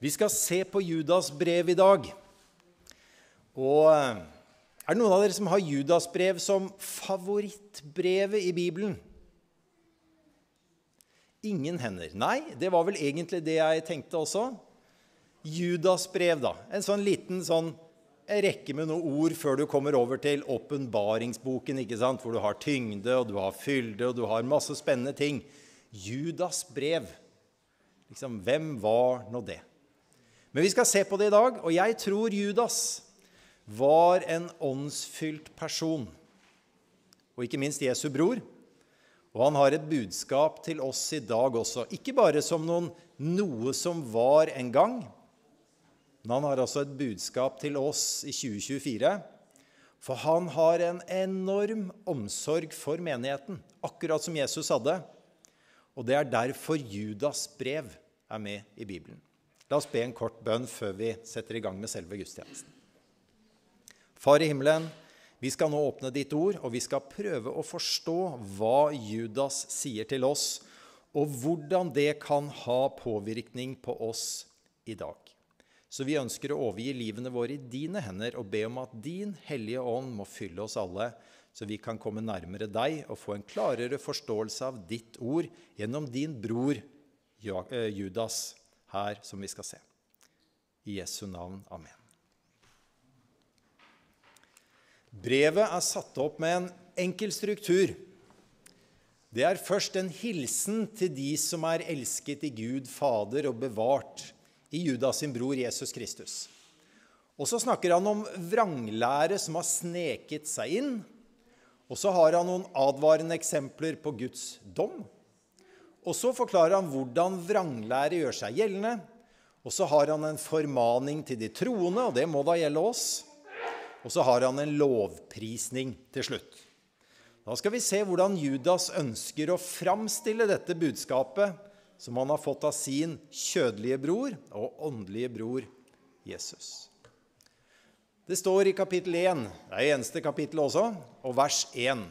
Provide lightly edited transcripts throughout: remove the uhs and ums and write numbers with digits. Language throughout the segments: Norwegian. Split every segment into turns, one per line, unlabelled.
Vi skal se på Judas brev i dag. Og det noen av dere som har Judas brev som favorittbrevet i Bibelen? Ingen hender. Nei, det var vel egentlig det jeg tenkte også. Judas brev da. En sånn liten rekke med noen ord før du kommer over til åpenbaringsboken, ikke sant? Hvor du har tyngde, og du har fylde, og du har masse spennende ting. Judas brev. Liksom, hvem var nå det? Men vi skal se på det i dag, og jeg tror Judas var en åndsfylt person, og ikke minst Jesu bror. Og han har et budskap til oss i dag også, ikke bare som noe som var en gang, men han har også et budskap til oss i 2024, for han har en enorm omsorg for menigheten, akkurat som Jesus hadde, og det er derfor Judas brev er med i Bibelen. La oss be en kort bønn før vi setter i gang med selve gudstjenesten. Far i himmelen, vi skal nå åpne ditt ord, og vi skal prøve å forstå hva Judas sier til oss, og hvordan det kan ha påvirkning på oss i dag. Så vi ønsker å overgi livene våre i dine hender, og be om at din hellige ånd må fylle oss alle, så vi kan komme nærmere deg og få en klarere forståelse av ditt ord gjennom din bror Judas her som vi skal se. I Jesu navn, amen. Brevet er satt opp med en enkel struktur. Det er først en hilsen til de som er elsket i Gud, Fader og bevart i Judas sin bror Jesus Kristus. Og så snakker han om vranglære som har sneket seg inn, og så har han noen advarende eksempler på Guds dom. Og så forklarer han hvordan vranglære gjør seg gjeldende, og så har han en formaning til de troende, og det må da gjelde oss. Og så har han en lovprisning til slutt. Da skal vi se hvordan Judas ønsker å framstille dette budskapet som han har fått av sin kjødelige bror og åndelige bror Jesus. Det står i kapittel 1, det er eneste kapittel også, og vers 1.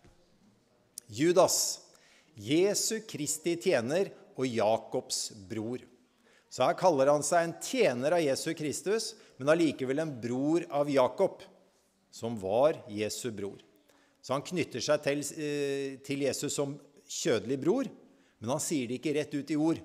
Judas, Jesu Kristi tjener og Jakobs bror. Så her kaller han seg en tjener av Jesu Kristus, men allikevel en bror av Jakob, som var Jesu bror. Så han knytter seg til Jesus som kjødelig bror, men han sier det ikke rett ut i ord.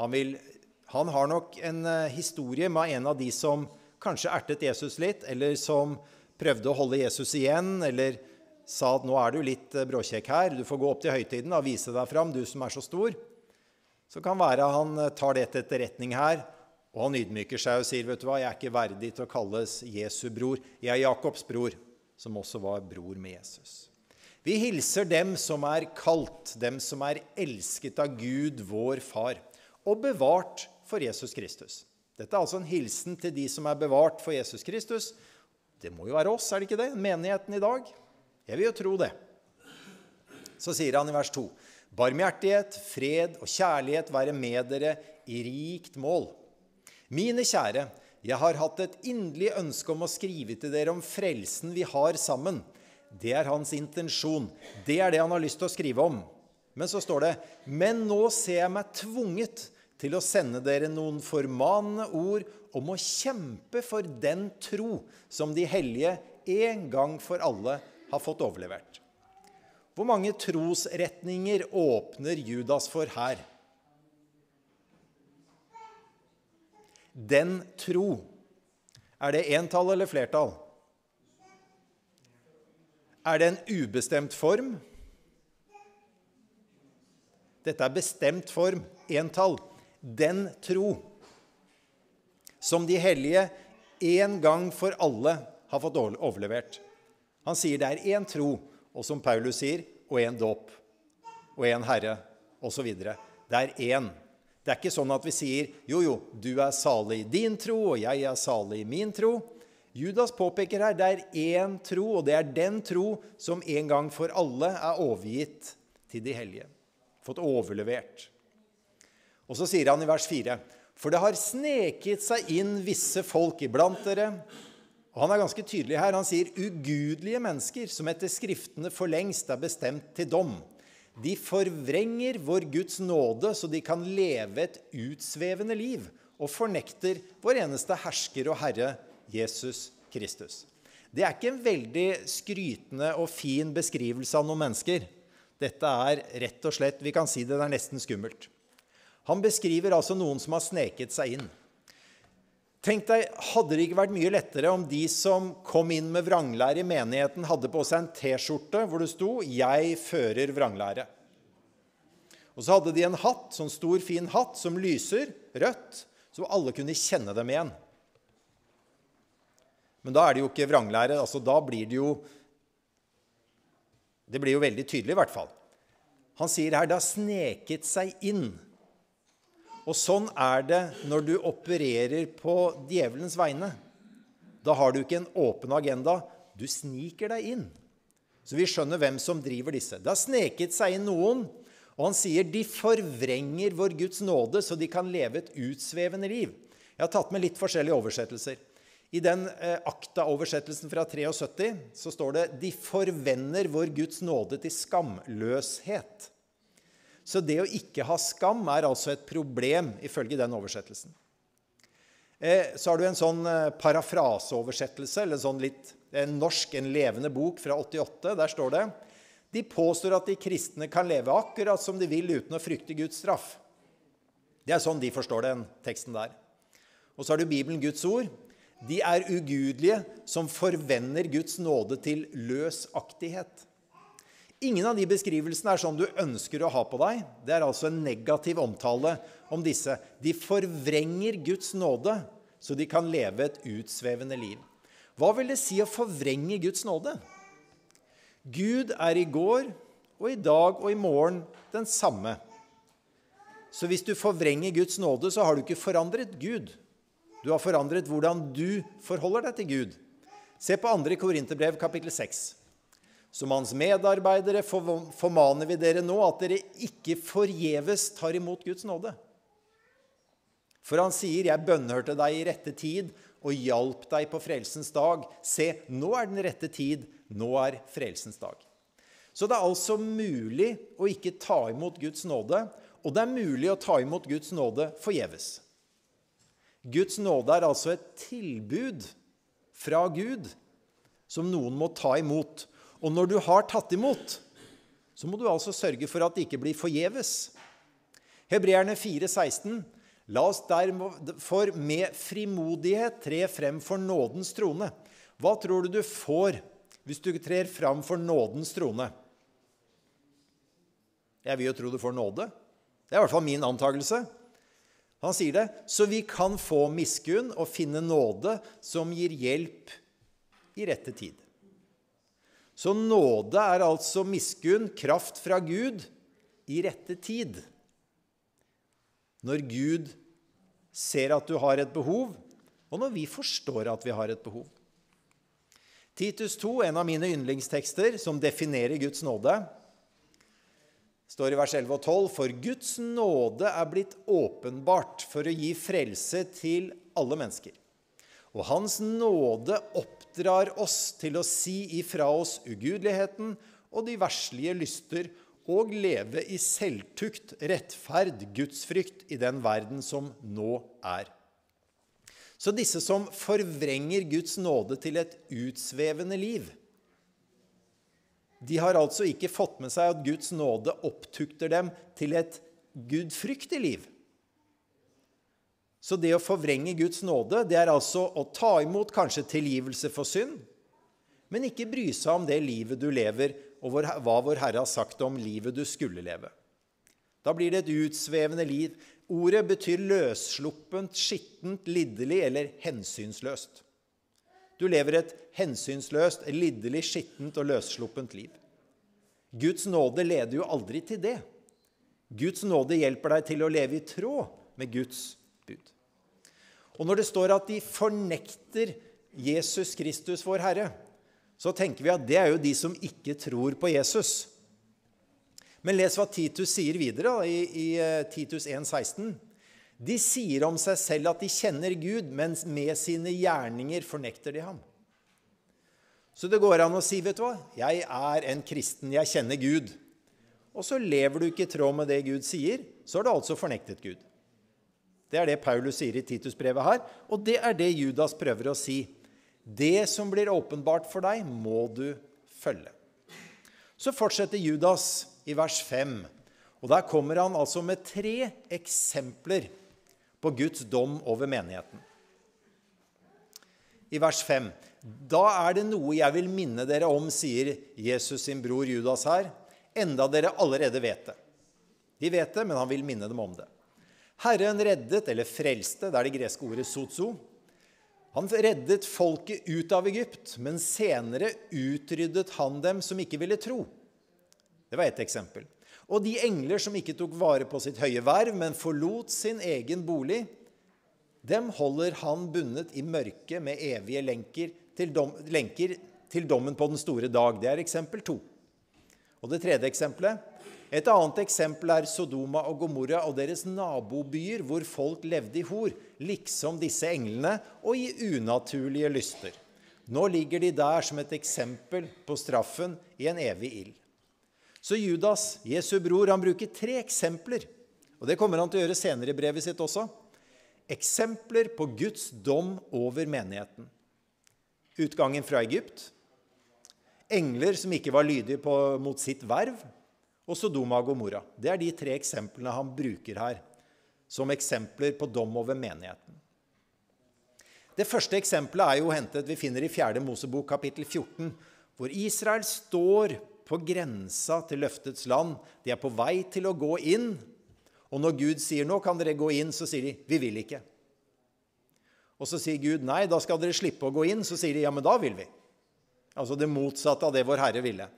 Han har nok en historie med en av de som kanskje ertet Jesus litt, eller som prøvde å holde Jesus igjen, eller sa at nå er du litt bråkjekk her, du får gå opp til høytiden og vise deg fram, du som er så stor. Så kan være han tar det til etterretning her, og han ydmyker seg og sier, vet du hva, jeg er ikke verdig til å kalles Jesu bror, jeg er Jakobs bror, som også var bror med Jesus. Vi hilser dem som er kalt, dem som er elsket av Gud, vår far, og bevart for Jesus Kristus. Dette er altså en hilsen til de som er bevart for Jesus Kristus. Det må jo være oss, er det ikke det? Menigheten i dag. Jeg vil jo tro det. Så sier han i vers 2. Barmhjertighet, fred og kjærlighet være med dere i rikt mål. Mine kjære, jeg har hatt et inderlig ønske om å skrive til dere om frelsen vi har sammen. Det er hans intensjon. Det er det han har lyst til å skrive om. Men så står det, men nå ser jeg meg tvunget til å sende dere noen formanende ord om å kjempe for den tro som de hellige en gang for alle har fått overlevert. Hvor mange trosretninger åpner Judas for her? Den tro. Er det entall eller flertall? Er det en ubestemt form? Dette er bestemt form, entall. Den tro som de hellige en gang for alle har fått overlevert. Han sier det er en tro, og som Paulus sier, og en dåp, og en herre, og så videre. Det er en. Det er ikke sånn at vi sier, jo, du er salig i din tro, og jeg er salig i min tro. Judas påpeker her, det er en tro, og det er den tro som en gang for alle er overgitt til de hellige. Fått overlevert. Og så sier han i vers 4, for det har sneket seg inn visse folk iblant dere, og han er ganske tydelig her, han sier ugudelige mennesker som etter skriftene for lengst er bestemt til dom. De forvrenger vår Guds nåde så de kan leve et utsvevende liv og fornekter vår eneste hersker og Herre, Jesus Kristus. Det er ikke en veldig skrytende og fin beskrivelse av noen mennesker. Dette er rett og slett, vi kan si det er nesten skummelt. Han beskriver altså noen som har sneket seg inn. Tenk deg, hadde det ikke vært mye lettere om de som kom inn med vranglære i menigheten hadde på seg en t-skjorte hvor det sto «Jeg fører vranglære». Og så hadde de en hatt, sånn stor fin hatt som lyser, rødt, så alle kunne kjenne dem igjen. Men da er det jo ikke vranglære, altså da blir det jo veldig tydelig i hvert fall. Han sier her, det har sneket seg inn. Og sånn er det når du opererer på djevelens vegne. Da har du ikke en åpen agenda, du sniker deg inn. Så vi skjønner hvem som driver disse. Det har sneket seg inn noen, og han sier de forvrenger vår Guds nåde så de kan leve et utsvevende liv. Jeg har tatt med litt forskjellige oversettelser. I den akta-oversettelsen fra 73 så står det de forvender vår Guds nåde til skamløshet. Så det å ikke ha skam er altså et problem ifølge den oversettelsen. Så har du en sånn parafraseoversettelse, eller sånn litt norsk, en levende bok fra 88. Der står det, de påstår at de kristne kan leve akkurat som de vil uten å frykte Guds straff. Det er sånn de forstår den teksten der. Og så har du Bibelen Guds ord. De er ugudelige som forvender Guds nåde til løsaktighet. Ingen av de beskrivelsene er sånn du ønsker å ha på deg. Det er altså en negativ omtale om disse. De forvrenger Guds nåde, så de kan leve et utsvevende liv. Hva vil det si å forvrenge Guds nåde? Gud er i går, og i dag og i morgen den samme. Så hvis du forvrenger Guds nåde, så har du ikke forandret Gud. Du har forandret hvordan du forholder deg til Gud. Se på 2. Korinterbrev, kapittel 6. Som hans medarbeidere formaner vi dere nå at dere ikke forgjeves tar imot Guds nåde. For han sier, jeg bønnhørte deg i rette tid og hjalp deg på frelsens dag. Se, nå er den rette tid, nå er frelsens dag. Så det er altså mulig å ikke ta imot Guds nåde, og det er mulig å ta imot Guds nåde forgjeves. Guds nåde er altså et tilbud fra Gud som noen må ta imot. Og når du har tatt imot, så må du altså sørge for at det ikke blir forgjeves. Hebreerne 4,16. La oss derfor med frimodighet tre frem for nådens trone. Hva tror du får hvis du trer frem for nådens trone? Jeg vil jo tro du får nåde. Det er i hvert fall min antagelse. Han sier det, så vi kan få miskunn og finne nåde som gir hjelp i rette tid. Så nåde er altså miskunn, kraft fra Gud i rette tid. Når Gud ser at du har et behov, og når vi forstår at vi har et behov. Titus 2, en av mine yndlingstekster som definerer Guds nåde, står i vers 11 og 12, for Guds nåde er blitt åpenbart for å gi frelse til alle mennesker. Og hans nåde oppdrar oss til å si ifra oss ugudeligheten og de verslige lyster og leve i selvtukt, rettferd, gudsfrykt i den verden som nå er. Så disse som forvrenger Guds nåde til et utsvevende liv, de har altså ikke fått med seg at Guds nåde opptukter dem til et gudfryktig liv. Så det å forvrenge Guds nåde, det er altså å ta imot kanskje tilgivelse for synd, men ikke bry seg om det livet du lever, og hva vår Herre har sagt om livet du skulle leve. Da blir det et utsvevende liv. Ordet betyr løssluppent, skittent, liderlig eller hensynsløst. Du lever et hensynsløst, liderlig, skittent og løssluppent liv. Guds nåde leder jo aldri til det. Guds nåde hjelper deg til å leve i tråd med Guds bud. Og når det står at de fornekter Jesus Kristus, vår Herre, så tenker vi at det er jo de som ikke tror på Jesus. Men les hva Titus sier videre i Titus 1,16. De sier om seg selv at de kjenner Gud, mens med sine gjerninger fornekter de ham. Så det går an å si, vet du hva? Jeg er en kristen, jeg kjenner Gud. Og så lever du ikke i tråd med det Gud sier, så har du altså fornektet Gud. Det er det Paulus sier i Titusbrevet her, og det er det Judas prøver å si. Det som blir åpenbart for deg, må du følge. Så fortsetter Judas i vers 5, og der kommer han altså med 3 eksempler på Guds dom over menigheten. I vers 5, da er det noe jeg vil minne dere om, sier Jesus sin bror Judas her, enda dere allerede vet det. De vet det, men han vil minne dem om det. Herren reddet, eller frelste, det er det greske ordet sozo. Han reddet folket ut av Egypt, men senere utryddet han dem som ikke ville tro. Det var et eksempel. Og de engler som ikke tok vare på sitt høye verv, men forlot sin egen bolig, dem holder han bundet i mørke med evige lenker til dommen på den store dag. Det er eksempel 2. Og det 3. eksempelet. Et annet eksempel er Sodoma og Gomorra og deres nabobyer, hvor folk levde i hor, liksom disse englene, og i unaturlige lyster. Nå ligger de der som et eksempel på straffen i en evig ild. Så Judas, Jesu bror, han bruker 3 eksempler, og det kommer han til å gjøre senere i brevet sitt også. Eksempler på Guds dom over menigheten. Utgangen fra Egypt, engler som ikke var lydige mot sitt verv, og Sodoma og Gomorra. Det er de 3 eksemplene han bruker her, som eksempler på dom over menigheten. Det første eksempelet er jo hentet, vi finner i 4. Mosebok kapittel 14, hvor Israel står på grensa til løftets land. De er på vei til å gå inn, og når Gud sier, nå kan dere gå inn, så sier de, vi vil ikke. Og så sier Gud, nei, da skal dere slippe å gå inn, så sier de, ja, men da vil vi. Altså det motsatte av det vår Herre ville.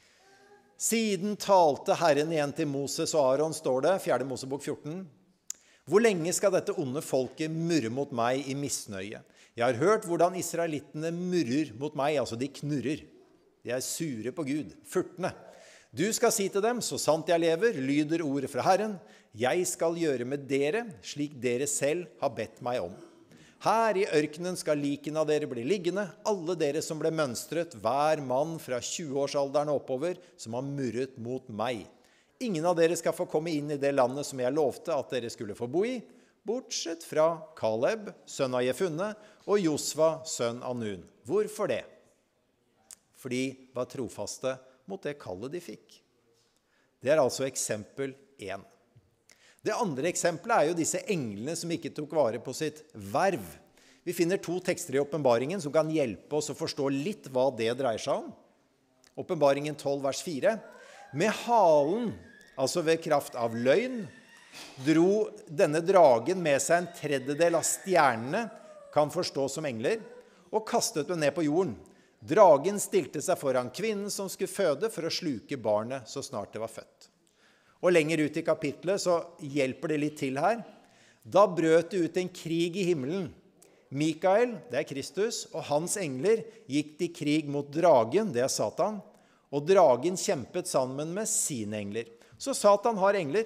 Siden talte Herren igjen til Moses og Aaron, står det, 4. Mosebok 14. Hvor lenge skal dette onde folket murre mot meg i misnøye? Jeg har hørt hvordan israelittene murrer mot meg, altså de knurrer. De er sure på Gud, furtende. Du skal si til dem, så sant jeg lever, lyder ordet fra Herren. Jeg skal gjøre med dere, slik dere selv har bedt meg om. Her i ørkenen skal liken av dere bli liggende, alle dere som ble mønstret, hver mann fra 20-årsalderen oppover, som har murret mot meg. Ingen av dere skal få komme inn i det landet som jeg lovte at dere skulle få bo i, bortsett fra Kaleb, sønn av Jefunne, og Josva, sønn av Nun. Hvorfor det? For de var trofaste mot det kallet de fikk. Det er altså eksempel 1. Det andre eksempelet er jo disse englene som ikke tok vare på sitt verv. Vi finner 2 tekster i åpenbaringen som kan hjelpe oss å forstå litt hva det dreier seg om. Åpenbaringen 12, vers 4. Med halen, altså ved kraft av løgn, dro denne dragen med seg en tredjedel av stjernene, kan forstås som engler, og kastet dem ned på jorden. Dragen stilte seg foran kvinnen som skulle føde for å sluke barnet så snart det var født. Og lenger ut i kapitlet så hjelper det litt til her. Da brøt det ut en krig i himmelen. Mikael, det er Kristus, og hans engler gikk til krig mot dragen, det er Satan, og dragen kjempet sammen med sine engler. Så Satan har engler.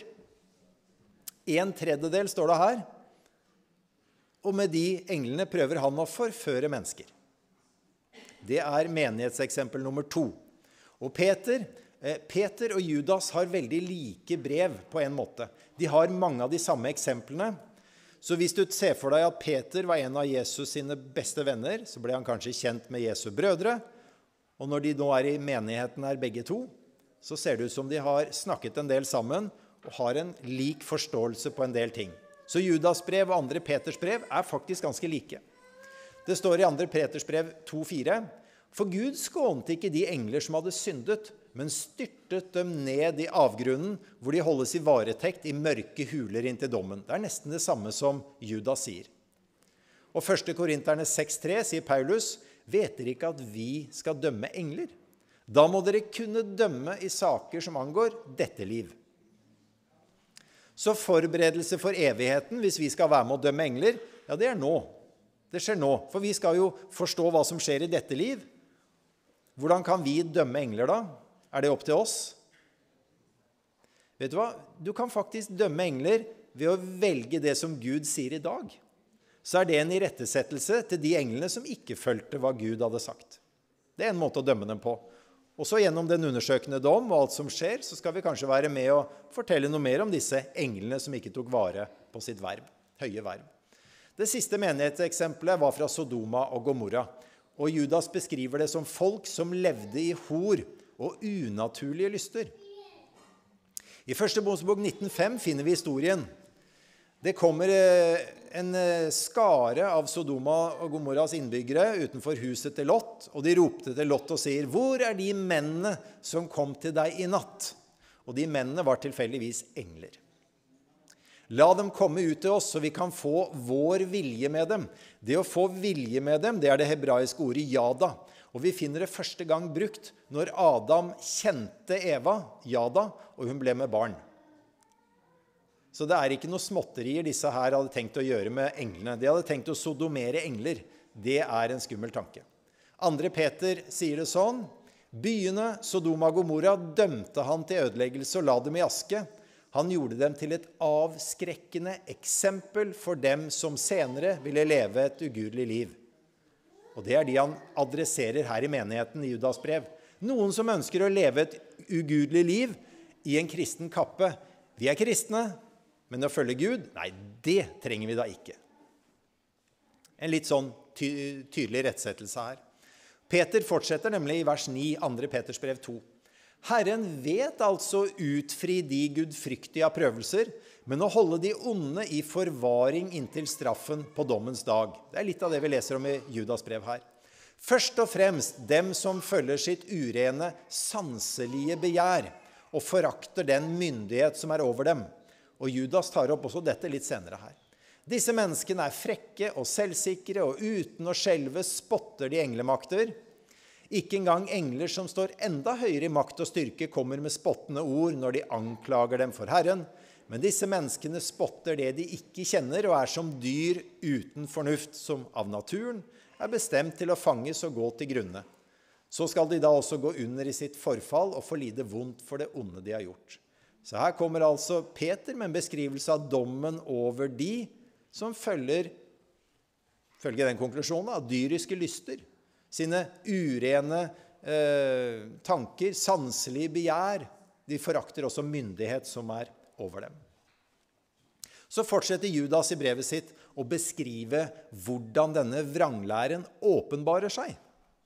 1/3 står det her. Og med de englene prøver han å forføre mennesker. Det er menighetseksempel nummer 2. Og Peter og Judas har veldig like brev på en måte. De har mange av de samme eksemplene. Så hvis du ser for deg at Peter var en av Jesus sine beste venner, så ble han kanskje kjent med Jesu brødre. Og når de nå er i menigheten her begge 2, så ser det ut som de har snakket en del sammen og har en lik forståelse på en del ting. Så Judas brev og 2. Peters brev er faktisk ganske like. Det står i 2. Peters brev 2,4. For Gud skånte ikke de engler som hadde syndet, men styrtet dem ned i avgrunnen, hvor de holdes i varetekt i mørke huler inntil dommen. Det er nesten det samme som Judas sier. Og 1. Korinterne 6,3 sier Paulus, vet dere ikke at vi skal dømme engler? Da må dere kunne dømme i saker som angår dette liv. Så forberedelse for evigheten, hvis vi skal være med å dømme engler, ja, det er nå. Det skjer nå, for vi skal jo forstå hva som skjer i dette liv. Hvordan kan vi dømme engler da? Er det opp til oss? Vet du hva? Du kan faktisk dømme engler ved å velge det som Gud sier i dag. Så er det en irettesettelse til de englene som ikke følte hva Gud hadde sagt. Det er en måte å dømme dem på. Og så gjennom den undersøkende dom og alt som skjer, så skal vi kanskje være med og fortelle noe mer om disse englene som ikke tok vare på sitt verv. høye verv. Det siste menighetseksempelet var fra Sodoma og Gomorra, og Judas beskriver det som folk som levde i hor og unaturlige lyster. I 1. Mosebok 19,5 finner vi historien. Det kommer en skare av Sodoma og Gomorras innbyggere utenfor huset til Lot, og de ropte til Lot og sier, «Hvor er de mennene som kom til deg i natt?» Og de mennene var tilfeldigvis engler. La dem komme ut til oss, så vi kan få vår vilje med dem. Det å få vilje med dem, det er det hebraiske ordet jada. Og vi finner det første gang brukt når Adam kjente Eva, jada, og hun ble med barn. Så det er ikke noe småtterier disse her hadde tenkt å gjøre med englene. De hadde tenkt å sodomere engler. Det er en skummel tanke. 2. Peter sier det sånn, «Byene Sodoma og Gomorra dømte han til ødeleggelse og la dem i aske. Han gjorde dem til et avskrekkende eksempel for dem som senere ville leve et ugudelig liv.» Og det er de han adresserer her i menigheten i Judas brev. Noen som ønsker å leve et ugudelig liv i en kristen kappe. Vi er kristne, men å følge Gud, nei, det trenger vi da ikke. En litt sånn tydelig rettsettelse her. Peter fortsetter nemlig i vers 9, 2. Peters brev 2. Herren vet altså utfri de gudfryktige av prøvelser, men å holde de onde i forvaring inntil straffen på dommens dag. Det er litt av det vi leser om i Judas brev her. Først og fremst dem som følger sitt urene, sanselige begjær, og forakter den myndighet som er over dem. Og Judas tar opp også dette litt senere her. Disse menneskene er frekke og selvsikre, og uten å skjelve spotter de englemakter. Ikke engang engler som står enda høyere i makt og styrke kommer med spottende ord når de anklager dem for Herren. Men disse menneskene spotter det de ikke kjenner og er som dyr uten fornuft, som av naturen er bestemt til å fanges og gå til grunne. Så skal de da også gå under i sitt forfall og få lide vondt for det onde de har gjort. Så her kommer altså Peter med en beskrivelse av dommen over de som følger den konklusjonen av dyriske lyster, sine urene tanker, sanselige begjær. De forakter også myndighet som er over dem. Så fortsetter Judas i brevet sitt å beskrive hvordan denne vranglæren åpenbarer seg.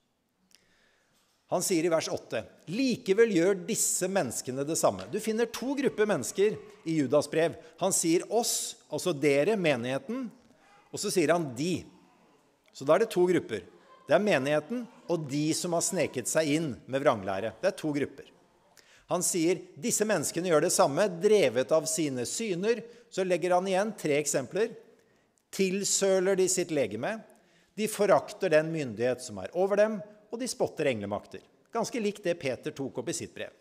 Han sier i vers 8, «Likevel gjør disse menneskene det samme.» Du finner to grupper mennesker i Judas brev. Han sier oss, altså dere, menigheten, og så sier han de. Så da er det to grupper. Det er menigheten og de som har sneket seg inn med vranglære. Det er to grupper. Han sier, disse menneskene gjør det samme, drevet av sine syner. Så legger han igjen 3 eksempler. Tilsøler de sitt legeme, de forakter den myndighet som er over dem, og de spotter englemakter. Ganske likt det Peter tok opp i sitt brev.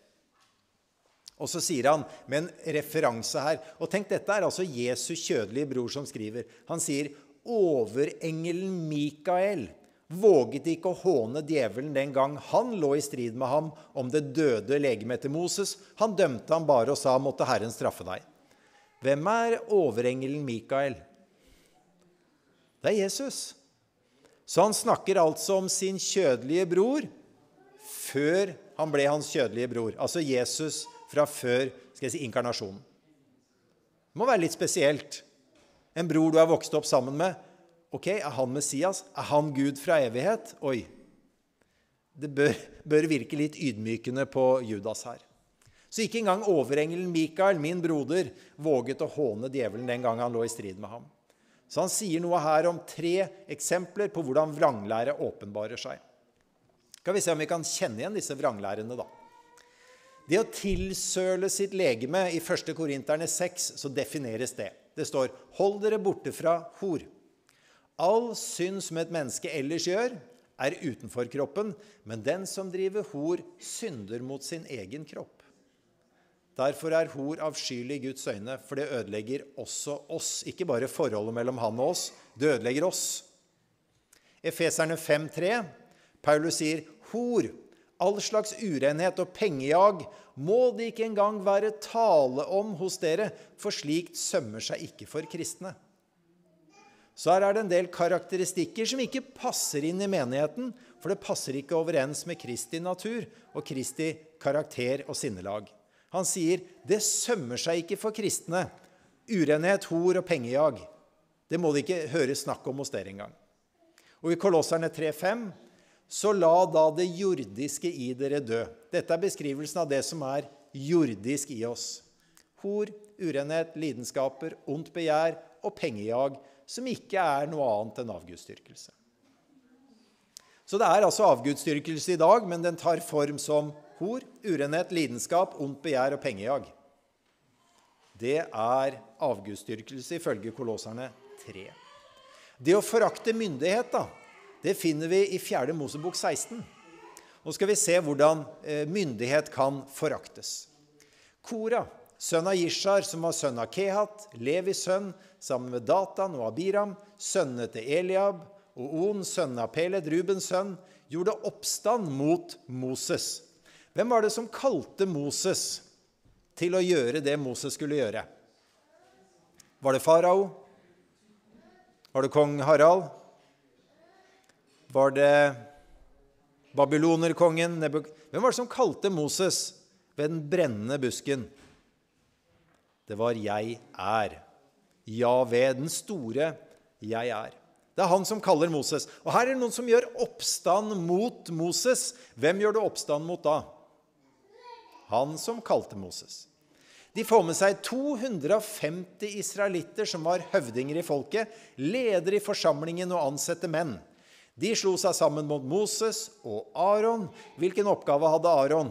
Og så sier han med en referanse her, og tenk, dette er altså Jesu kjødelige bror som skriver. Han sier, overengelen Mikael våget ikke å håne djevelen den gang han lå i strid med ham om det døde legemet til Moses. Han dømte ham bare og sa, måtte Herren straffe deg. Hvem er overengelen Mikael? Det er Jesus. Så han snakker altså om sin kjødelige bror før han ble hans kjødelige bror. Altså Jesus fra før, inkarnasjonen. Det må være litt spesielt. En bror du har vokst opp sammen med. Ok, er han Messias? Er han Gud fra evighet? Oi, det bør virke litt ydmykende på Judas her. Så ikke engang overengelen Mikael, min broder, våget å håne djevelen den gang han lå i strid med ham. Så han sier noe her om 3 eksempler på hvordan vranglære åpenbarer seg. Skal vi se om vi kan kjenne igjen disse vranglærene da. Det å tilsøle sitt legeme i 1. Korinterne 6, så defineres det. Det står, hold dere borte fra hor. All synd som et menneske ellers gjør, er utenfor kroppen, men den som driver hor synder mot sin egen kropp. Derfor er hor avskyelig i Guds øyne, for det ødelegger også oss. Ikke bare forholdet mellom han og oss, det ødelegger oss. Efeserne 5,3, Paulus sier, hor, all slags urenhet og pengejag, må det ikke engang være tale om hos dere, for slikt sømmer seg ikke for kristne. Så her er det en del karakteristikker som ikke passer inn i menigheten, for det passer ikke overens med Kristi natur og Kristi karakter og sinnelag. Han sier, det sømmer seg ikke for kristne, urenhet, hor og pengejag. Det må det ikke høre snakk om hos dere engang. Og i Kolosserne 3,5, så la da det jordiske i dere dø. Dette er beskrivelsen av det som er jordisk i oss. Hor, urenhet, lidenskaper, ondt begjær og pengejag, som ikke er noe annet enn avgudsdyrkelse. Så det er altså avgudsdyrkelse i dag, men den tar form som hor, urenhet, lidenskap, ondt begjær og pengejag. Det er avgudsdyrkelse ifølge Kolosserne 3. Det å forakte myndighet, det finner vi i 4. Mosebok 16. Nå skal vi se hvordan myndighet kan foraktes. Kora, sønn av Jishar, som var sønn av Kehat, Levis sønn, sammen med Datan og Abiram, sønnene til Eliab, og On, sønn av Peled, Rubens sønn, gjorde oppstand mot Moses. Hvem var det som kalte Moses til å gjøre det Moses skulle gjøre? Var det farao? Var det kong Harald? Var det babylonerkongen? Hvem var det som kalte Moses ved den brennende busken? Det var jeg er. Jahve, den store jeg er. Det er han som kaller Moses. Og her er det noen som gjør oppstand mot Moses. Hvem gjør det oppstand mot da? Han som kalte Moses. De får med seg 250 israelitter som var høvdinger i folket, ledere i forsamlingen og ansette menn. De slo seg sammen mot Moses og Aaron. Hvilken oppgave hadde Aaron?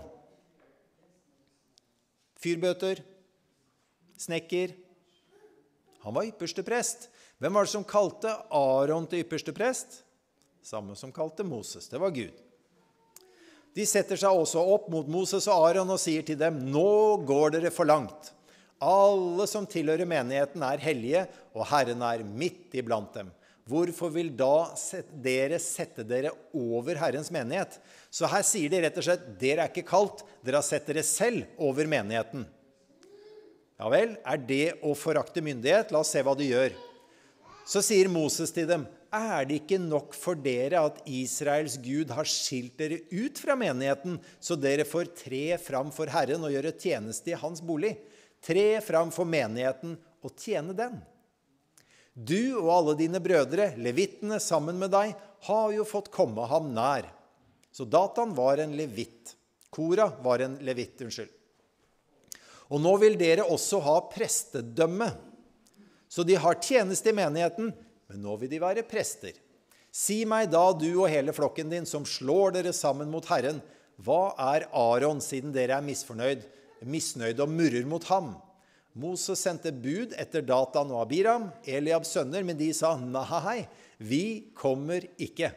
Fyrbøter? Snekker? Han var ypperste prest. Hvem var det som kalte Aaron til ypperste prest? Samme som kalte Moses. Det var Gud. De setter seg også opp mot Moses og Aaron og sier til dem, nå går dere for langt. Alle som tilhører menigheten er hellige, og Herren er midt iblant dem. Hvorfor vil da dere sette dere over Herrens menighet? Så her sier de rett og slett, dere er ikke kalt, dere har sett dere selv over menigheten. Ja vel, er det å forakte myndighet? La oss se hva de gjør. Så sier Moses til dem, er det ikke nok for dere at Israels Gud har skilt dere ut fra menigheten, så dere får tre fram for Herren og gjøre tjeneste i hans bolig? Tre fram for menigheten og tjene den. Du og alle dine brødre, levittene sammen med deg, har jo fått komme ham nær. Så Datan var en levitt. Kora var en levitt, unnskyld. Og nå vil dere også ha prestedømme. Så de har tjeneste i menigheten, men nå vil de være prester. Si meg da, du og hele flokken din, som slår dere sammen mot Herren, hva er Aaron, siden dere er misnøyd og murrer mot ham? Moses sendte bud etter Datan og Abiram, Eliabs sønner, men de sa, nei, vi kommer ikke.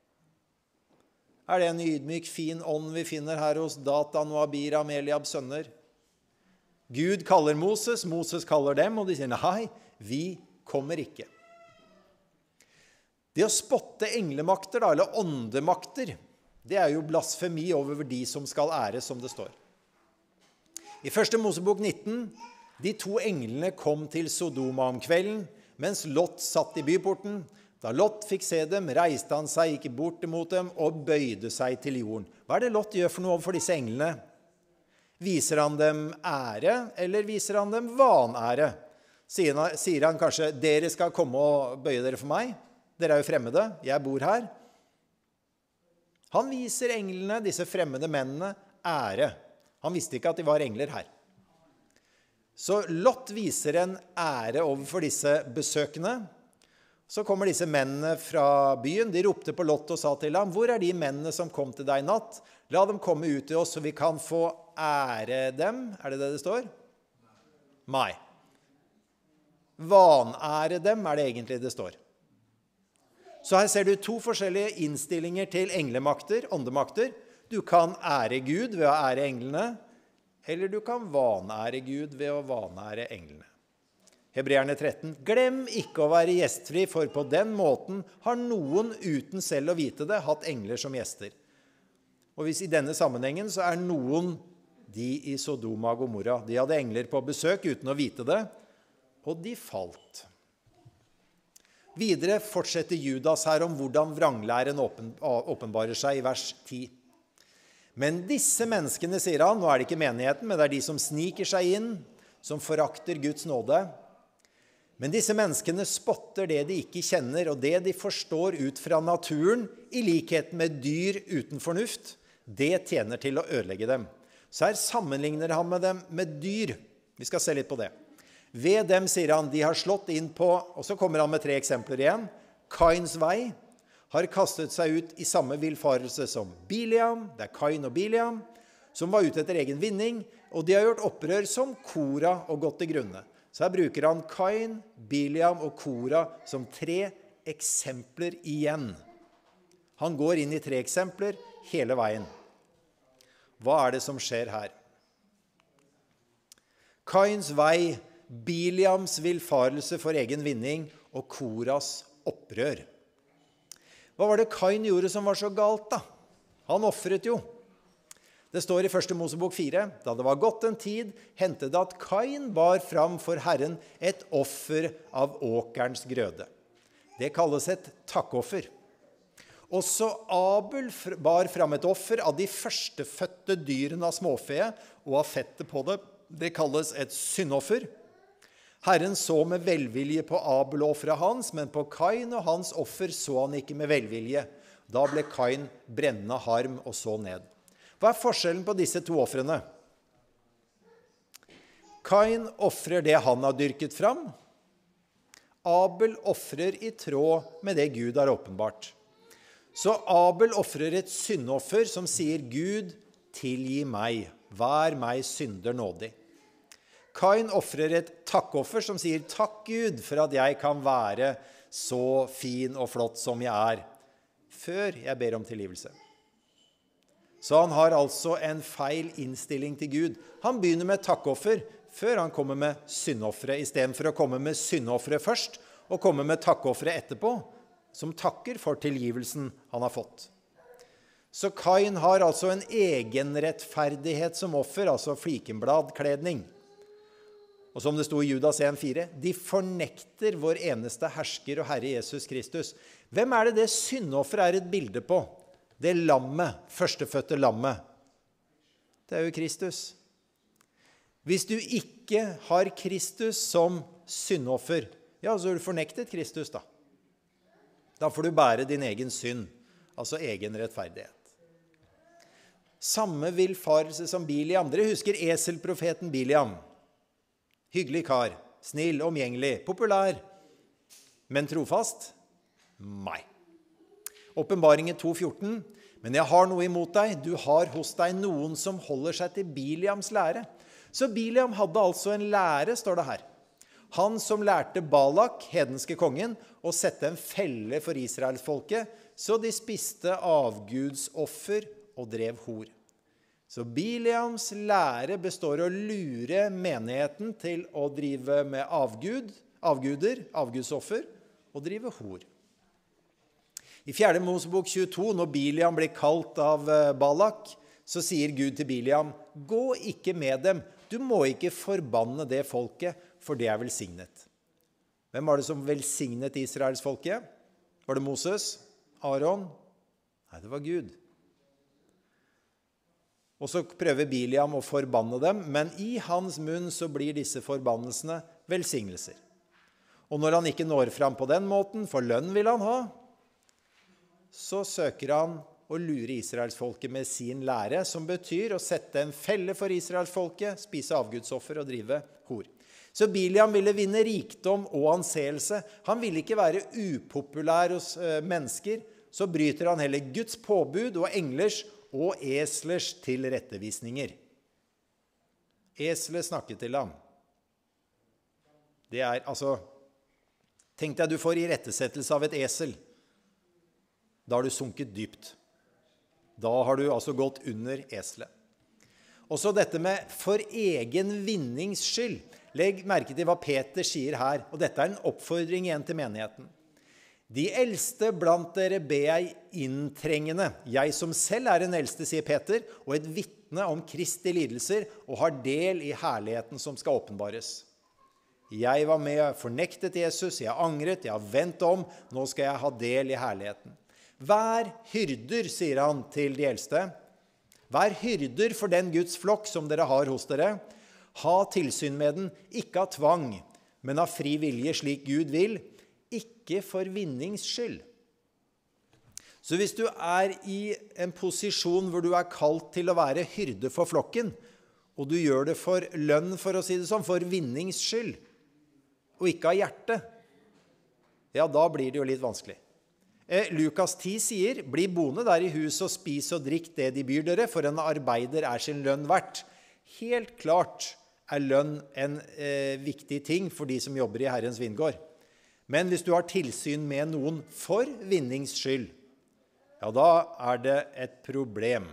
Er det en ydmyk, fin ånd vi finner her hos Datan og Abiram, Eliabs sønner? Gud kaller Moses, Moses kaller dem, og de sier, nei, vi kommer ikke. Det å spotte englemakter, eller åndemakter, det er jo blasfemi over de som skal æres, som det står. I 1. Mosebok 19, de to englene kom til Sodoma om kvelden, mens Lot satt i byporten. Da Lot fikk se dem, reiste han seg, gikk bort mot dem og bøyde seg til jorden. Hva er det Lot gjør for noe for disse englene? Viser han dem ære, eller viser han dem vanære? Sier han kanskje, dere skal komme og bøye dere for meg? Dere er jo fremmede, jeg bor her. Han viser englene, disse fremmede mennene, ære. Han visste ikke at de var engler her. Så Lot viser en ære overfor disse besøkende. Så kommer disse mennene fra byen. De ropte på Lot og sa til ham, hvor er de mennene som kom til deg i natt? La dem komme ut til oss, så vi kan få ære dem. Er det det det står? Nei. Vanære dem er det egentlig det står. Så her ser du to forskjellige innstillinger til englemakter, åndemakter. Du kan ære Gud ved å ære englene, eller du kan vanære Gud ved å vanære englene. Hebreerne 13. Glem ikke å være gjestfri, for på den måten har noen uten selv å vite det hatt engler som gjester. Og hvis i denne sammenhengen så er noen de i Sodoma og Gomorra. De hadde engler på besøk uten å vite det, og de falt. Videre fortsetter Judas her om hvordan vranglæren åpenbarer seg i vers 10. Men disse menneskene, sier han, nå er det ikke menigheten, men det er de som sniker seg inn, som forakter Guds nåde. Men disse menneskene spotter det de ikke kjenner, og det de forstår ut fra naturen, i likhet med dyr uten fornuft, det tjener til å ødelegge dem. Så her sammenligner han med dem med dyr. Vi skal se litt på det. Ved dem, sier han, de har slått inn på, og så kommer han med 3 eksempler igjen. Kains vei har kastet seg ut i samme villfarelse som Biliam, det er Kain og Biliam, som var ute etter egen vinning, og de har gjort opprør som Kora og gått til grunne. Så her bruker han Kain, Biliam og Kora som 3 eksempler igjen. Han går inn i 3 eksempler hele veien. Hva er det som skjer her? Kains vei, Biliams villfarelse for egen vinning og Koras opprør. Hva var det Kain gjorde som var så galt da? Han offret jo. Det står i 1. Mosebok 4, da det var gått en tid, hendte det at Kain bar fram for Herren et offer av åkerens grøde. Det kalles et takkoffer. Også Abel bar fram et offer av de førstefødte dyrene av småfe og av fettet på det. Det kalles et syndoffer. Herren så med velvilje på Abel-offeret hans, men på Kain og hans offer så han ikke med velvilje. Da ble Kain brennende harm og så ned. Hva er forskjellen på disse 2 offrene? Kain offrer det han har dyrket fram. Abel offrer i tråd med det Gud har åpenbart. Så Abel offrer et syndoffer som sier, Gud, tilgi meg, vær meg synder nådig. Kain offrer et takkoffer som sier, takk Gud for at jeg kan være så fin og flott som jeg er, før jeg ber om tilgivelse. Så han har altså en feil innstilling til Gud. Han begynner med takkoffer før han kommer med syndofferet, i stedet for å komme med syndofferet først og komme med takkofferet etterpå, som takker for tilgivelsen han har fått. Så Kain har altså en egenrettferdighet som offer, altså flikenbladkledning. Og som det sto i Judas 1,4, de fornekter vår eneste hersker og Herre Jesus Kristus. Hvem er det syndofferet er et bilde på? Det lammet, førstefødte lammet, det er jo Kristus. Hvis du ikke har Kristus som syndoffer, ja, så har du fornektet Kristus da. Da får du bære din egen synd, altså egen rettferdighet. Samme villfarelse som Biliam. Dere husker eselprofeten Biliam. Hyggelig kar, snill, omgjengelig, populær, men trofast? Nei. Åpenbaringen 2,14. Men jeg har noe imot deg. Du har hos deg noen som holder seg til Biliams lære. Så Biliam hadde altså en lære, står det her. Han som lærte Balak, hedenske kongen, å sette en felle for Israelsfolket, så de spiste avgudsoffer og drev hor. Så Biliams lære består av å lure menigheten til å drive med avguder, avgudsoffer, og drive hor. I 4. Mosebok 22, når Biliam blir kalt av Balak, så sier Gud til Biliam, gå ikke med dem, du må ikke forbanne det folket, for det er velsignet. Hvem var det som velsignet Israels folket? Var det Moses? Aaron? Nei, det var Gud. Og så prøver Biliam å forbanne dem, men i hans munn så blir disse forbannelsene velsignelser. Og når han ikke når fram på den måten, for lønn vil han ha, så søker han å lure Israelsfolket med sin lære, som betyr å sette en felle for Israelsfolket, spise avgudsoffer og drive hor. Så Biliam ville vinne rikdom og anseelse. Han ville ikke være upopulær hos mennesker, så bryter han heller Guds påbud og englers og eslers tilrettevisninger. Eslet snakket til ham. Det er, altså, tenk deg du får irettesettelse av et esel. Da har du sunket dypt. Da har du altså gått under eselet. Og så dette med for egen vinnings skyld. Legg merke til hva Peter sier her, og dette er en oppfordring igjen til menigheten. De eldste blant dere ber jeg inntrengende. Jeg som selv er en eldste, sier Peter, og et vitne om Kristi lidelser, og har del i herligheten som skal åpenbares. Jeg var med, fornektet Jesus, jeg angret, jeg har vendt om, nå skal jeg ha del i herligheten. Vær hyrder, sier han til de eldste. Vær hyrder for den Guds flokk som dere har hos dere. Ha tilsyn med den, ikke av tvang, men av fri vilje slik Gud vil, ikke for vinnings skyld. Så hvis du i en posisjon hvor du kalt til å være hyrde for flokken, og du gjør det for lønn, for å si det sånn, for vinnings skyld, og ikke av hjerte, ja, da blir det jo litt vanskelig. Lukas 10 sier, «Bli boende der i hus og spis og drikk det de byr dere, for en arbeider sin lønn verdt.» Helt klart lønn en viktig ting for de som jobber i Herrens vingård. Men hvis du har tilsyn med noen for vinnings skyld, ja, da det et problem.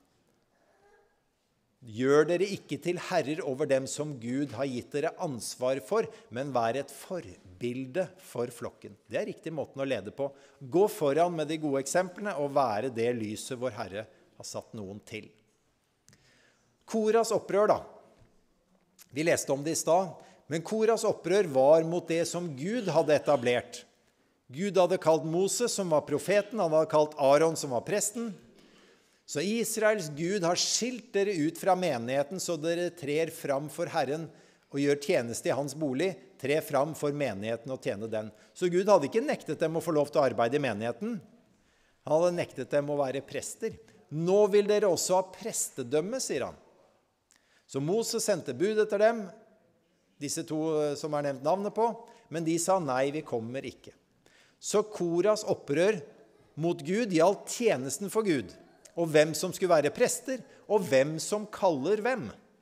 Gjør dere ikke til herrer over dem som Gud har gitt dere ansvar for, men vær et forbilde for flokken. Det riktig måten å lede på. Gå foran med de gode eksemplene og være det lyset vår Herre har satt noen til. Koras opprør da. Vi leste om det i stad, men Koras opprør var mot det som Gud hadde etablert. Gud hadde kalt Moses, som var profeten, han hadde kalt Aaron, som var presten. Så Israels Gud har skilt dere ut fra menigheten, så dere trer fram for Herren og gjør tjeneste i hans bolig, tre fram for menigheten og tjene den. Så Gud hadde ikke nektet dem å få lov til å arbeide i menigheten. Han hadde nektet dem å være prester. Nå vil dere også ha prestedømme, sier han. Så Moses sendte bud etter dem, disse to som nevnt navnet på, men de sa nei, vi kommer ikke. Så Koras opprør mot Gud gjaldt tjenesten for Gud, og hvem som skulle være prester, og hvem som kaller hvem.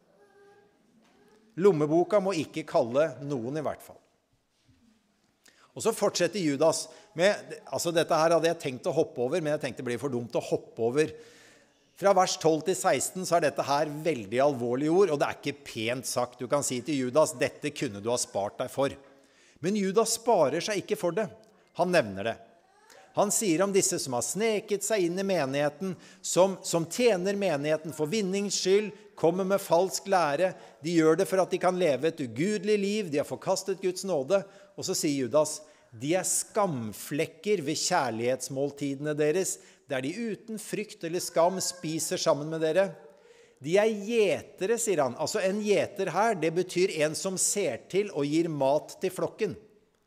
Lommeboka må ikke kalle noen i hvert fall. Og så fortsetter Judas med, dette her hadde jeg tenkt å hoppe over, men jeg tenkte det blir for dumt å hoppe over. Fra vers 12 til 16 så dette her veldig alvorlige ord, og det ikke pent sagt. Du kan si til Judas, dette kunne du ha spart deg for. Men Judas sparer seg ikke for det. Han nevner det. Han sier om disse som har sneket seg inn i menigheten, som tjener menigheten for vinnings skyld, kommer med falsk lære. De gjør det for at de kan leve et ugudelig liv. De har forkastet Guds nåde. Og så sier Judas, de skamflekker ved kjærlighetsmåltidene deres, der de uten frykt eller skam spiser sammen med dere. De gjetere, sier han. Altså en gjeter her, det betyr en som ser til og gir mat til flokken.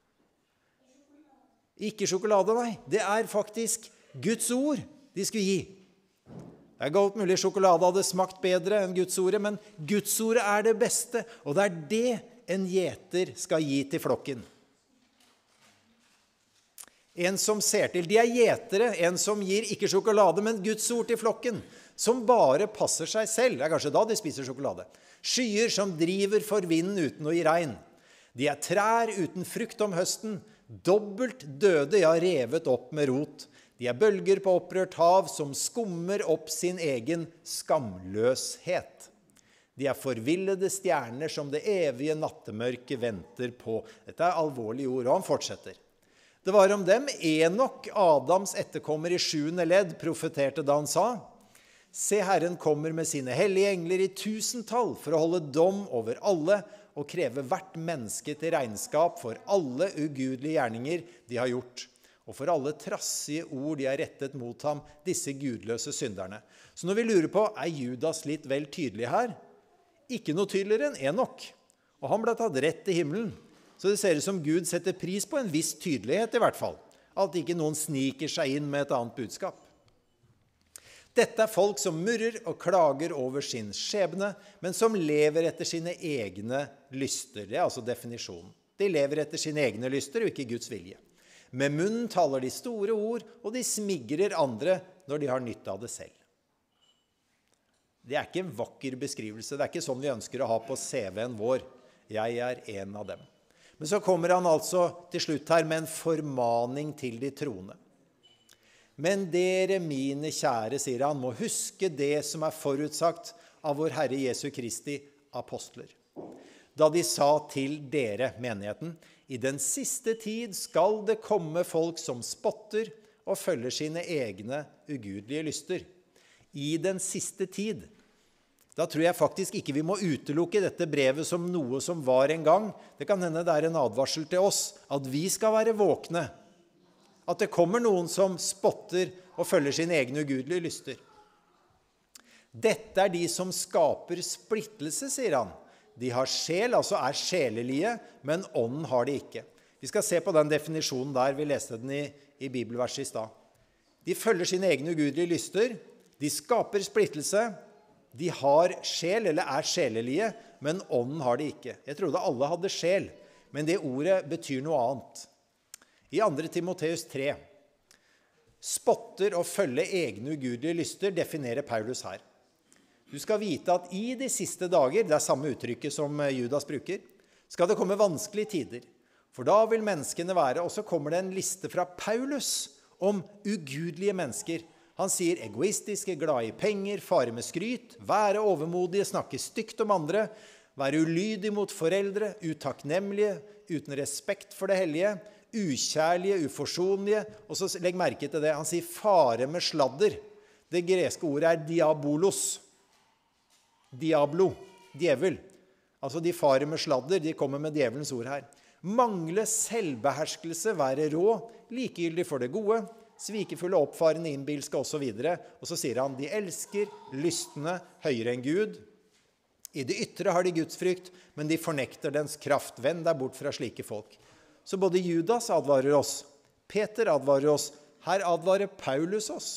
Ikke sjokolade, nei. Det faktisk Guds ord de skulle gi. Det godt mulig sjokolade hadde smakt bedre enn Guds ordet, men Guds ordet det beste, og det det en gjeter skal gi til flokken. En som ser til. De gjetere, en som gir ikke sjokolade, men Guds ord til flokken, som bare passer seg selv. Det kanskje da de spiser sjokolade. Skyer som driver for vinden uten å gi regn. De trær uten frukt om høsten, dobbelt døde, ja, revet opp med rot. De bølger på opprørt hav som skummer opp sin egen skamløshet. De forvillede stjerner som det evige nattemørket venter på. Dette alvorlige ord, og han fortsetter. Det var om dem Enok, Adams etterkommer i 7. ledd, profeterte da han sa, «Se, Herren kommer med sine hellige engler i 1000-tall for å holde dom over alle og kreve hvert menneske til regnskap for alle ugudelige gjerninger de har gjort, og for alle trassige ord de har rettet mot ham, disse gudløse synderne.» Så når vi lurer på, Judas litt vel tydelig her? Ikke noe tydeligere enn Enok. Og han ble tatt rett til himmelen. Så det ser ut som Gud setter pris på en viss tydelighet i hvert fall. At ikke noen sniker seg inn med et annet budskap. Dette folk som murrer og klager over sin skjebne, men som lever etter sine egne lyster. Det altså definisjonen. De lever etter sine egne lyster og ikke Guds vilje. Med munnen taler de store ord, og de smigrer andre når de har nytte av det selv. Det ikke en vakker beskrivelse. Det ikke sånn vi ønsker å ha på CV-en vår. Jeg en av dem. Men så kommer han altså til slutt her med en formaning til de troende. Men dere, mine kjære, sier han, må huske det som forutsagt av vår Herre Jesu Kristi apostler. Da de sa til dere, menigheten, i den siste tid skal det komme folk som spotter og følger sine egne ugudelige lyster. I den siste tid. Da tror jeg faktisk ikke vi må utelukke dette brevet som noe som var en gang. Det kan hende det en advarsel til oss, at vi skal være våkne. At det kommer noen som spotter og følger sine egne ugudelige lyster. Dette de som skaper splittelse, sier han. De har sjel, altså sjelelige, men ånden har de ikke. Vi skal se på den definisjonen der, vi leste den i bibelverset i sted. De følger sine egne ugudelige lyster, de skaper splittelse, de har sjel, eller sjelelige, men ånden har de ikke. Jeg trodde alle hadde sjel, men det ordet betyr noe annet. I 2. Timoteus 3, spotter og følge egne ugudelige lyster, definerer Paulus her. Du skal vite at i de siste dager, det samme uttrykket som Judas bruker, skal det komme vanskelige tider. For da vil menneskene være, og så kommer det en liste fra Paulus om ugudelige mennesker. Han sier egoistiske, glad i penger, fare med skryt, være overmodige, snakke stygt om andre, være ulydige mot foreldre, utakknemlige, uten respekt for det hellige, ukjærlige, uforsonlige, og så legg merke til det. Han sier fare med sladder. Det greske ordet diabolos. Diablo, djevel. Altså de farer med sladder, de kommer med djevelens ord her. Mangle selvbeherskelse, være rå, likegyldig for det gode, svikefulle, oppfarende, innbilske og så videre. Og så sier han, de elsker lystne høyere enn Gud. I det ytre har de gudsfrykt, men de fornekter dens kraft. Vend deg bort fra slike folk. Så både Judas advarer oss, Peter advarer oss, her advarer Paulus oss.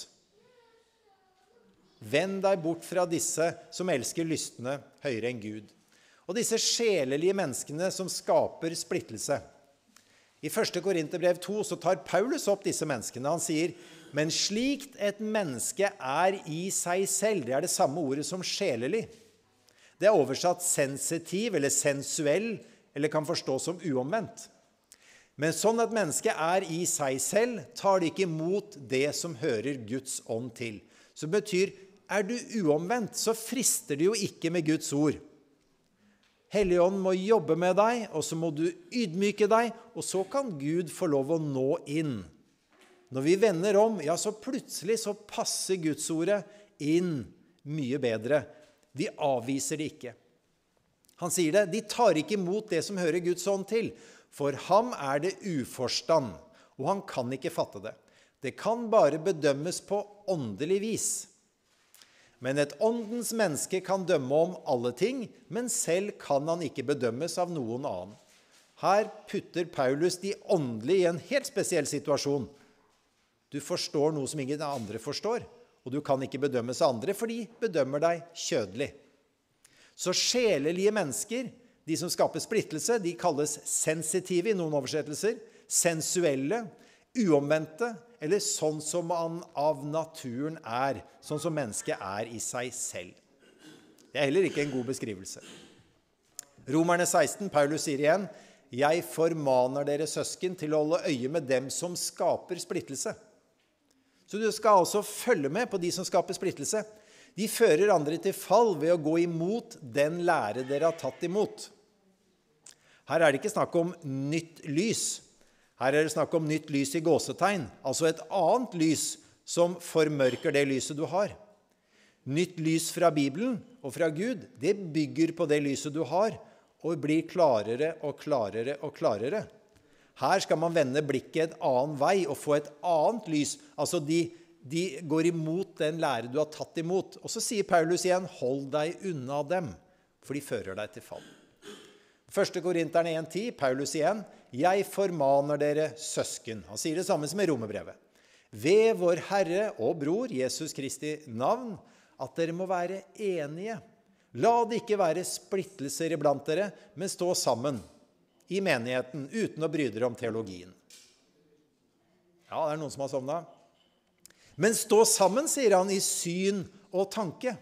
Vend deg bort fra disse som elsker lystne høyere enn Gud. Og disse sjelelige menneskene som skaper splittelse. I 1. Korinterbrev 2 så tar Paulus opp disse menneskene. Han sier, men slikt et menneske i seg selv, det det samme ordet som sjelelig. Det oversatt sensitiv eller sensuell, eller kan forstås som uomvendt. Men sånn et menneske i seg selv, tar det ikke imot det som hører Guds ånd til. Så det betyr, du uomvendt, så frister det jo ikke med Guds ord. Helligånden må jobbe med deg, og så må du ydmyke deg, og så kan Gud få lov å nå inn. Når vi vender om, ja, så plutselig så passer Guds ordet inn mye bedre. De avviser det ikke. Han sier det, de tar ikke imot det som hører Guds ånd til, for ham det uforstand, og han kan ikke fatte det. Det kan bare bedømmes på åndelig vis. Men et åndens menneske kan dømme om alle ting, men selv kan han ikke bedømmes av noen annen. Her putter Paulus de åndelige i en helt spesiell situasjon. Du forstår noe som ingen andre forstår, og du kan ikke bedømmes av andre, for de bedømmer deg kjødelig. Så sjelelige mennesker, de som skaper splittelse, de kalles sensitive i noen oversettelser, sensuelle, uomvendte, eller sånn som man av naturen sånn som mennesket i seg selv. Det heller ikke en god beskrivelse. Romerne 16, Paulus sier igjen, jeg formaner dere søsken til å holde øye med dem som skaper splittelse. Så du skal altså følge med på de som skaper splittelse. De fører andre til fall ved å gå imot den lære dere har tatt imot. Her det ikke snakk om nytt lys. Her det snakk om nytt lys i gåsetegn, altså et annet lys som formørker det lyset du har. Nytt lys fra Bibelen og fra Gud, det bygger på det lyset du har, og blir klarere og klarere og klarere. Her skal man vende blikket et annen vei og få et annet lys. Altså de går imot den lære du har tatt imot. Og så sier Paulus igjen, hold deg unna dem, for de fører deg til fall. 1. Korinterne 1,10, Paulus igjen, jeg formaner dere søsken. Han sier det samme som i Romerbrevet. Ved vår Herre og Bror, Jesus Kristi navn, at dere må være enige. La det ikke være splittelser iblant dere, men stå sammen i menigheten, uten å bry dere om teologien. Ja, det noen som har sovnet. Men stå sammen, sier han, i syn og tanke.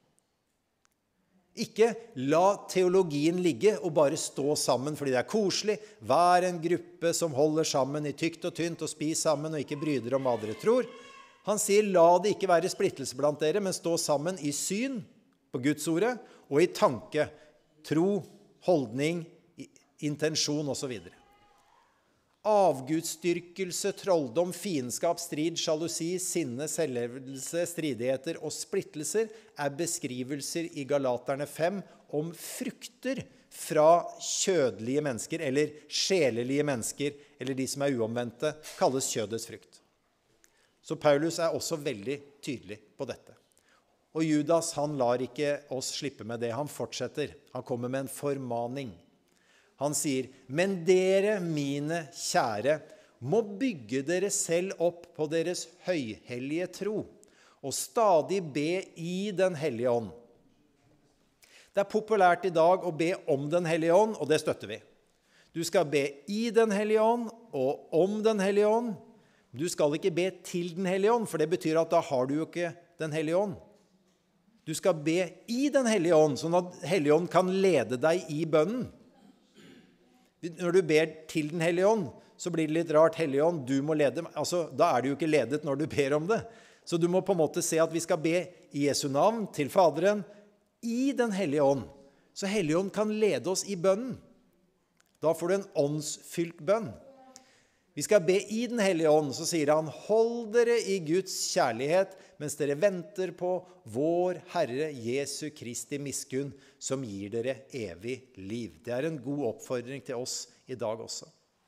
Ikke la teologien ligge og bare stå sammen fordi det koselig. Vær en gruppe som holder sammen i tykt og tynt og spis sammen og ikke bry dere om hva dere tror. Han sier, la det ikke være splittelse blant dere, men stå sammen i syn på Guds ordet og i tanke, tro, holdning, intensjon og så videre. Avgudsdyrkelse, trolldom, fiendskap, strid, sjalusi, sinne, selvlevelse, stridigheter og splittelser beskrivelser i Galaterne 5 om frukter fra kjødelige mennesker, eller sjelelige mennesker, eller de som uomvendte, kalles kjødets frukt. Så Paulus også veldig tydelig på dette. Og Judas, han lar ikke oss slippe med det. Han fortsetter. Han kommer med en formaning. Han sier, men dere, mine kjære, må bygge dere selv opp på deres høyhellige tro, og stadig be i den hellige ånd. Det er populært i dag å be om den hellige ånd, og det støtter vi. Du skal be i den hellige ånd, og om den hellige ånd. Du skal ikke be til den hellige ånd, for det betyr at da har du jo ikke den hellige ånd. Du skal be i den hellige ånd, sånn at hellige ånd kan lede deg i bønnen. Når du ber til den hellige ånd, så blir det litt rart, hellige ånd, du må lede. Altså, da er du jo ikke ledet når du ber om det. Så du må på en måte se at vi skal be i Jesu navn til Faderen i den hellige ånd. Så hellige ånd kan lede oss i bønnen. Da får du en åndsfylt bønn. Vi skal be i den hellige ånd, så sier han, hold dere i Guds kjærlighet, mens dere venter på vår Herre Jesu Kristi miskunn, som gir dere evig liv. Det er en god oppfordring til oss i dag også.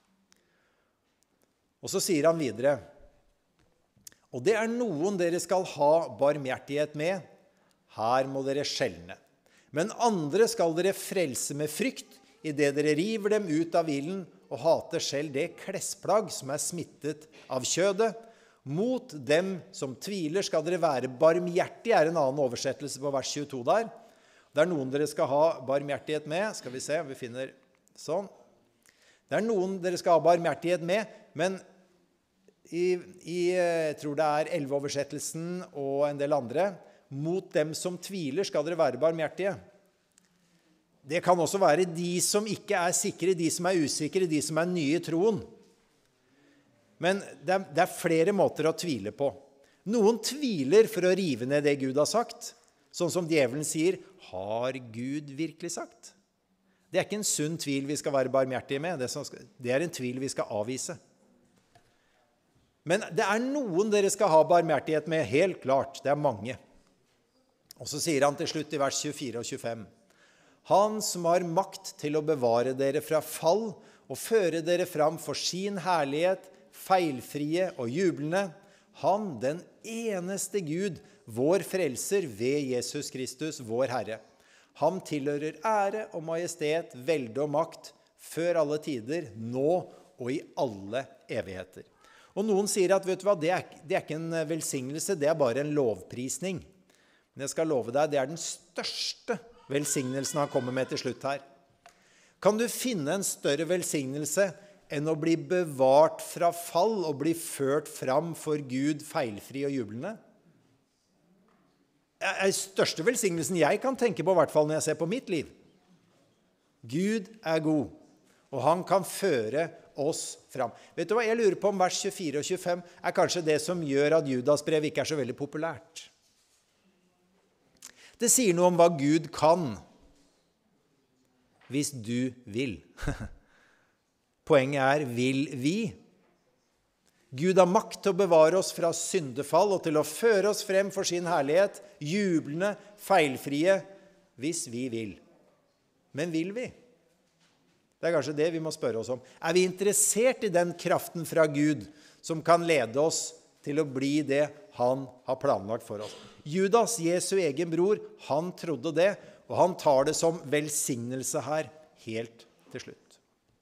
Og så sier han videre, og det er noen dere skal ha barmhjertighet med, her må dere skjelne. Men andre skal dere frelse med frykt, i det dere river dem ut av ilden, og hater selv det klesplagg som er smittet av kjødet. Mot dem som tviler skal dere være barmhjertige, er en annen oversettelse på vers 22 der. Det er noen dere skal ha barmhjertighet med, skal vi se om vi finner sånn. Det er noen dere skal ha barmhjertighet med, men jeg tror det er 11-oversettelsen og en del andre, mot dem som tviler skal dere være barmhjertige. Det kan også være de som ikke er sikre, de som er usikre, de som er nye i troen. Men det er flere måter å tvile på. Noen tviler for å rive ned det Gud har sagt, sånn som djevelen sier, har Gud virkelig sagt? Det er ikke en sunn tvil vi skal være barmhjertige med, det er en tvil vi skal avvise. Men det er noen dere skal ha barmhjertighet med, helt klart, det er mange. Og så sier han til slutt i vers 24 og 25, han som har makt til å bevare dere fra fall og føre dere fram for sin herlighet, feilfrie og jublende, han, den eneste Gud, vår frelser ved Jesus Kristus, vår Herre. Han tilhører ære og majestet, velde og makt, før alle tider, nå og i alle evigheter. Og noen sier at, vet du hva, det er ikke en velsignelse, det er bare en lovprisning. Men jeg skal love deg, det er den største velsignelsen han kommer med til slutt her. Kan du finne en større velsignelse enn å bli bevart fra fall og bli ført fram for Gud feilfri og jublende? Det er den største velsignelsen jeg kan tenke på, i hvert fall når jeg ser på mitt liv. Gud er god, og han kan føre oss fram. Vet du hva, jeg lurer på om vers 24 og 25 er kanskje det som gjør at Judas brev ikke er så veldig populært. Det sier noe om hva Gud kan, hvis du vil. Poenget er, vil vi? Gud har makt til å bevare oss fra syndefall og til å føre oss frem for sin herlighet, jublende, feilfrie, hvis vi vil. Men vil vi? Det er kanskje det vi må spørre oss om. Er vi interessert i den kraften fra Gud som kan lede oss til å bli det han har planlagt for oss? Judas, Jesu egen bror, han trodde det, og han tar det som velsignelse her, helt til slutt.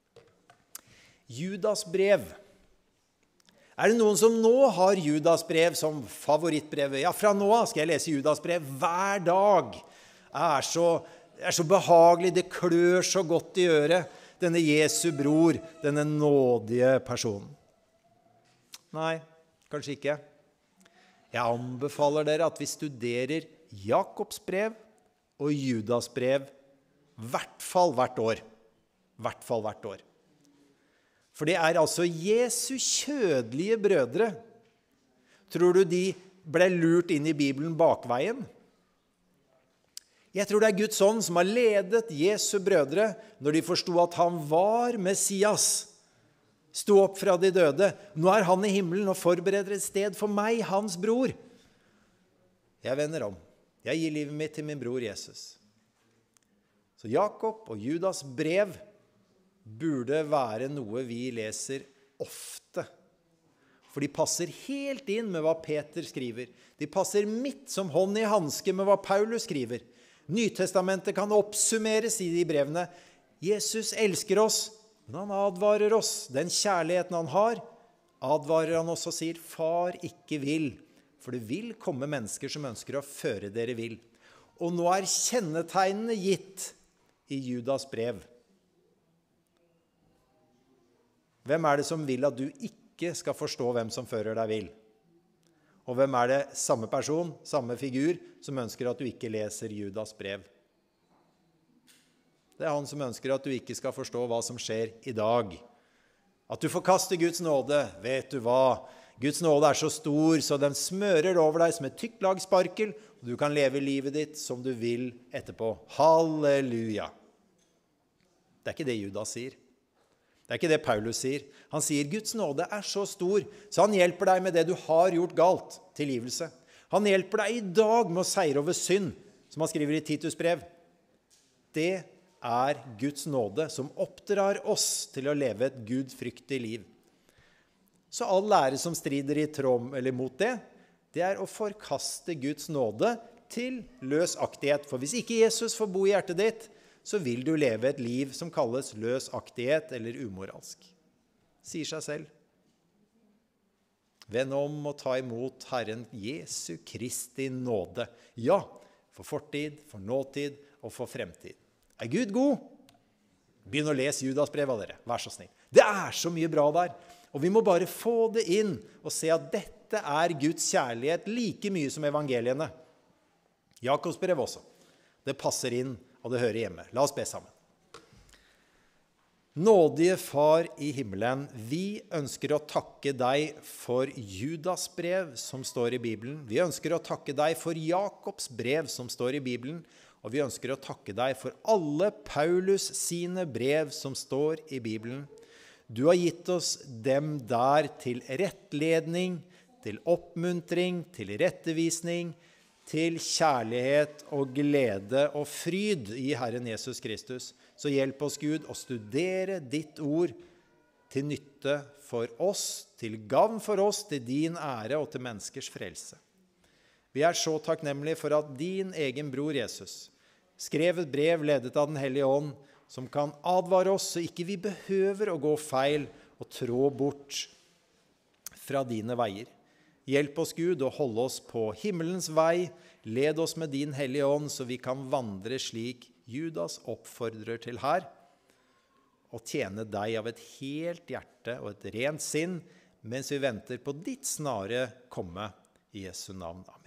Judas brev. Er det noen som nå har Judas brev som favorittbrevet? Ja, fra nå av skal jeg lese Judas brev hver dag. Det er så behagelig, det klør så godt i øret, denne Jesu bror, denne nådige personen. Nei, kanskje ikke. Jeg anbefaler dere at vi studerer Jakobs brev og Judas brev hvert fall hvert år. Hvert fall hvert år. For det er altså Jesu kjødelige brødre. Tror du de ble lurt inn i Bibelen bakveien? Jeg tror det er Guds ånd som har ledet Jesu brødre når de forstod at han var Messias. Stå opp fra de døde. Nå er han i himmelen og forbereder et sted for meg, hans bror. Jeg vender om. Jeg gir livet mitt til min bror Jesus. Så Jakob og Judas brev burde være noe vi leser ofte. For de passer helt inn med hva Peter skriver. De passer midt som hånd i handske med hva Paulus skriver. Nytestamentet kan oppsummeres i de brevene. Jesus elsker oss, men han advarer oss. Den kjærligheten han har, advarer han oss og sier, far ikke vil. For det vil komme mennesker som ønsker å føre dere vil. Og nå er kjennetegnene gitt i Judas brev. Hvem er det som vil at du ikke skal forstå hvem som fører deg vil? Og hvem er det samme person, samme figur, som ønsker at du ikke leser Judas brev? Det er han som ønsker at du ikke skal forstå hva som skjer i dag. At du forkaster Guds nåde, vet du hva? Guds nåde er så stor, så den smører over deg som et tykt lag sparkel, og du kan leve livet ditt som du vil etterpå. Halleluja! Det er ikke det Judas sier. Det er ikke det Paulus sier. Han sier, Guds nåde er så stor, så han hjelper deg med det du har gjort galt, tilgivelse. Han hjelper deg i dag med å seire over synd, som han skriver i Titus brev. Det er Guds nåde som oppdrar oss til å leve et gudfryktig liv. Så all lære som strider i tråd eller mot det, det er å forkaste Guds nåde til løsaktighet. For hvis ikke Jesus får bo i hjertet ditt, så vil du leve et liv som kalles løsaktighet eller umoralsk. Sier seg selv. Vend om og ta imot Herren Jesu Kristi nåde. Ja, for fortid, for nåtid og for fremtid. Er Gud god? Begynn å lese Judas brev av dere. Vær så snill. Det er så mye bra der. Og vi må bare få det inn og se at dette er Guds kjærlighet like mye som evangeliene. Jakobs brev også. Det passer inn, og det hører hjemme. La oss be sammen. Nådige Far i himmelen, vi ønsker å takke deg for Judas brev som står i Bibelen. Vi ønsker å takke deg for Jakobs brev som står i Bibelen. Og vi ønsker å takke deg for alle Paulus sine brev som står i Bibelen. Du har gitt oss dem der til rettledning, til oppmuntring, til rettevisning, til kjærlighet og glede og fryd i Herren Jesus Kristus. Så hjelp oss, Gud, å studere ditt ord til nytte for oss, til gavn for oss, til din ære og til menneskers frelse. Vi er så takknemlige for at din egen bror Jesus skrev et brev ledet av Den Hellige Ånd, som kan advare oss, så ikke vi behøver å gå feil og trå bort fra dine veier. Hjelp oss, Gud, å holde oss på himmelens vei. Led oss med din Hellige Ånd, så vi kan vandre slik Judas oppfordrer til her, og tjene deg av et helt hjerte og et rent sinn, mens vi venter på ditt snare komme i Jesu navn.